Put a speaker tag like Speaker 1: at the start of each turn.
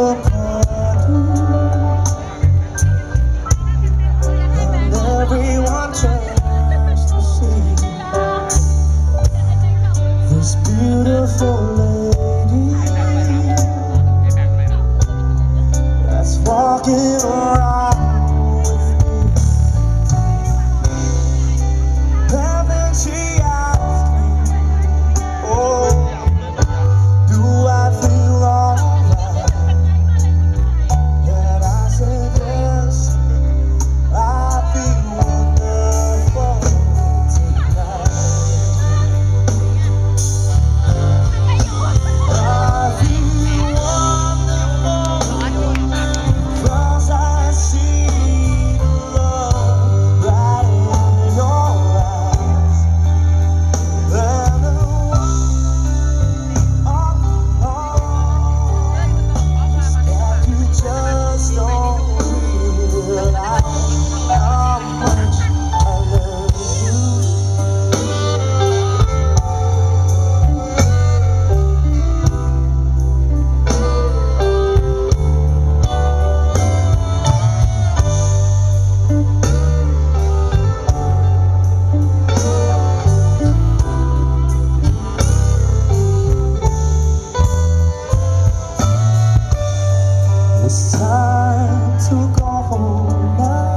Speaker 1: apart, and everyone tries to see this beautiful lady that's walking around with me. And then she asked me, oh, do I feel alright? And I said yes, I feel wonderful tonight. I feel wonderful, 'cause I see the love right in your eyes. And the that you just don't realize how much I love you. It's time to go home now.